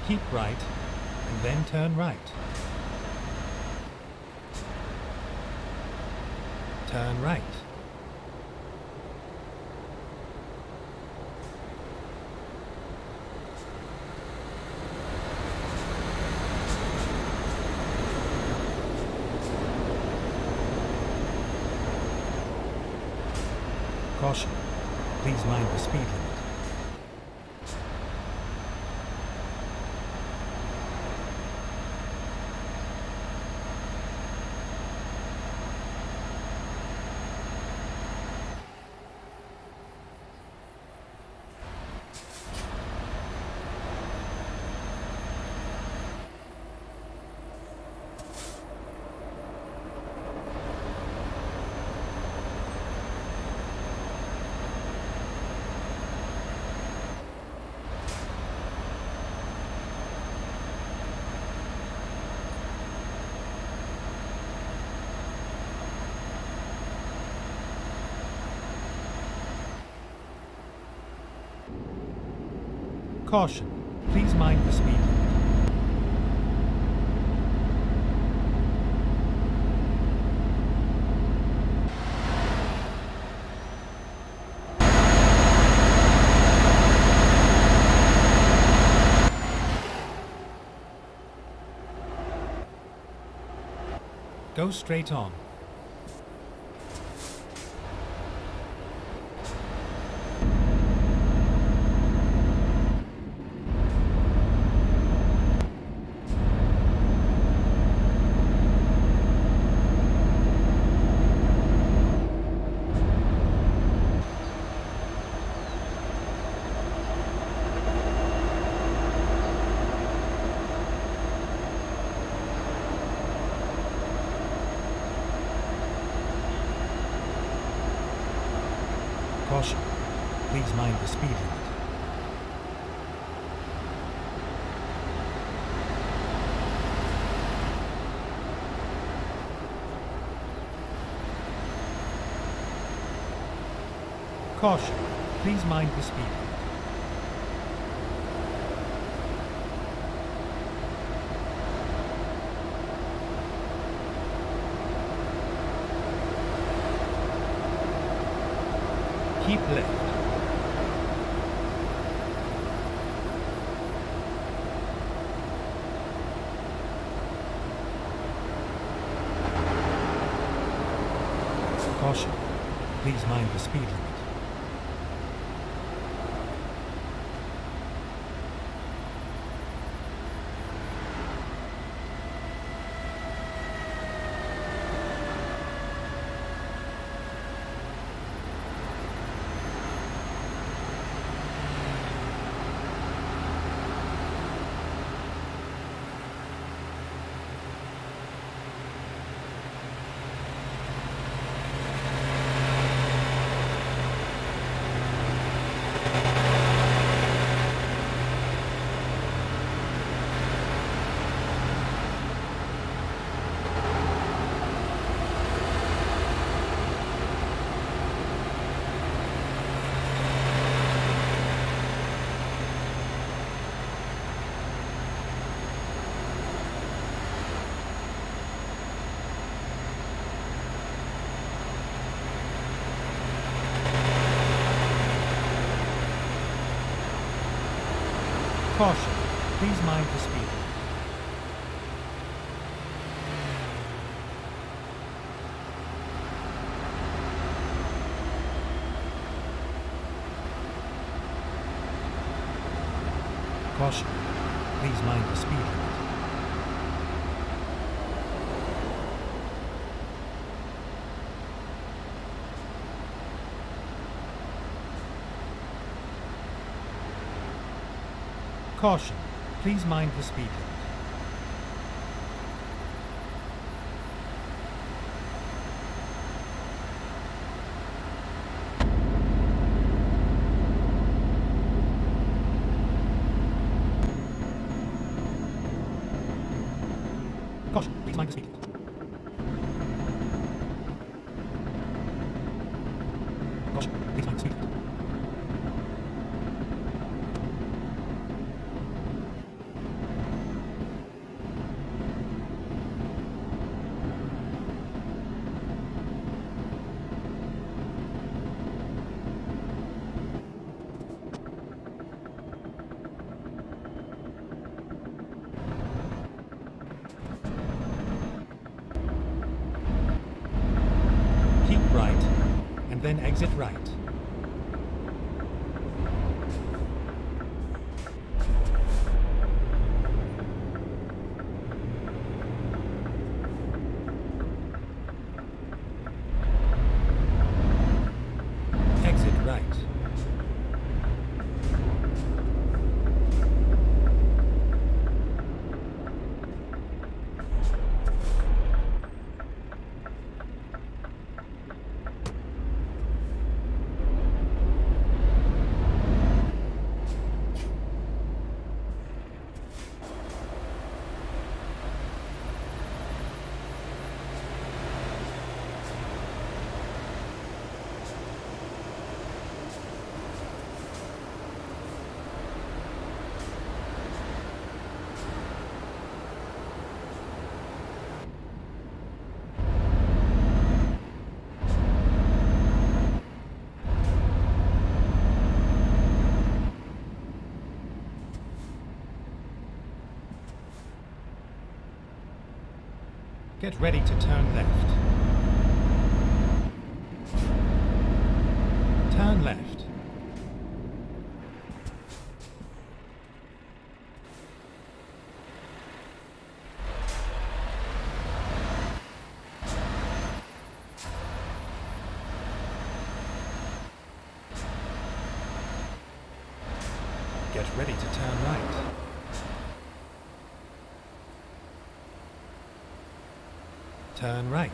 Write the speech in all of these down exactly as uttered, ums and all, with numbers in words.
Keep right, and then turn right. Turn right. Caution, please mind the speed limit. Caution, please mind the speed limit. Go straight on. Caution, please mind the speed limit. Caution, please mind the speed limit. Keep left. Caution, please mind the speed limit. Caution, please mind the speed limit. Caution, please mind the speed limit. Caution, please mind the speed limit. Caution, please mind the speed limit. Caution, please mind the speed limit. then exit right. Exit right. Get ready to turn left. Turn left. Get ready to turn right. Turn right.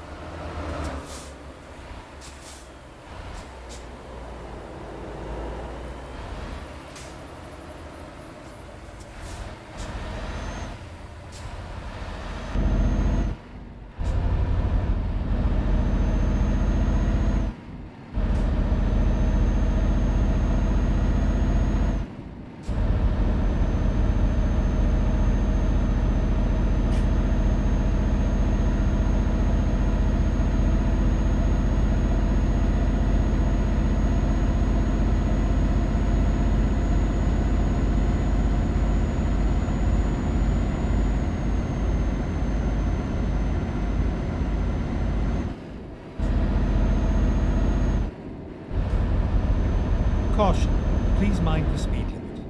Caution, please mind the speed limit.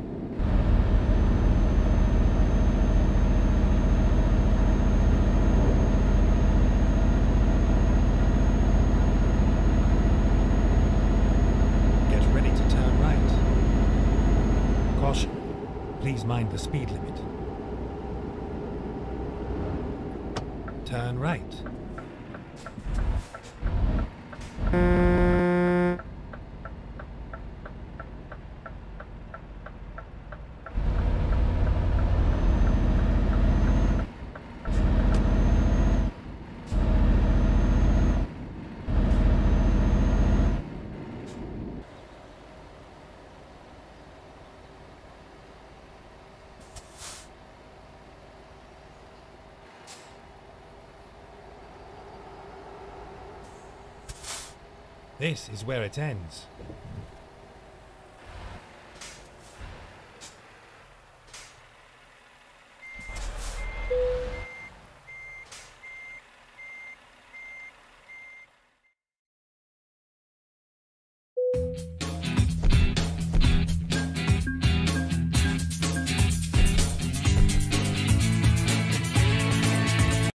Get ready to turn right. Caution, please mind the speed limit. Turn right. This is where it ends.